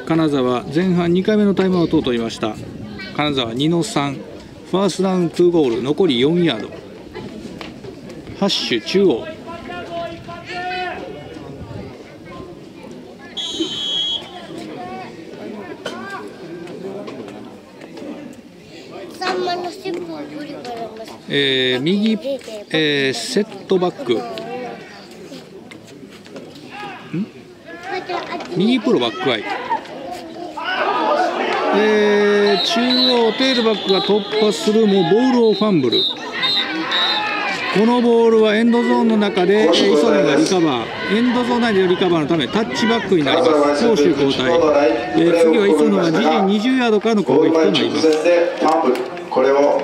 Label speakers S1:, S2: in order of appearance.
S1: 金沢前半2回目のタイムアウトを取りました。金沢2の3、ファーストダウン2ゴール、残り4ヤード。ハッシュ中央。右、セットバック、右プロバックアイ、中央テールバックが突破するもボールをファンブル。このボールはエンドゾーンの中で磯野がリカバー、エンドゾーン内でのリカバーのためタッチバックになります。攻守交代。次は磯野が自陣20ヤードからの攻撃となります。
S2: これを